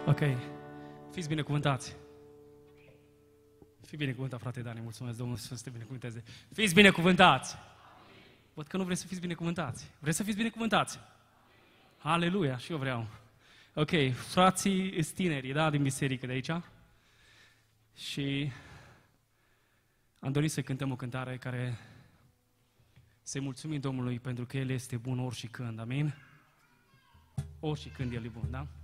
Ok. Fiți binecuvântați. Fii binecuvântat, frate Dani, mulțumesc, Domnul să te binecuvânteze. Fiți binecuvântați! Văd că nu vreți să fiți binecuvântați. Vreți să fiți binecuvântați? Aleluia, și eu vreau. Ok, frații sunt tineri, da, din biserică de aici. Și am dorit să cântăm o cântare care să-i mulțumim Domnului pentru că El este bun ori și când, amin? Ori și când El e bun, da?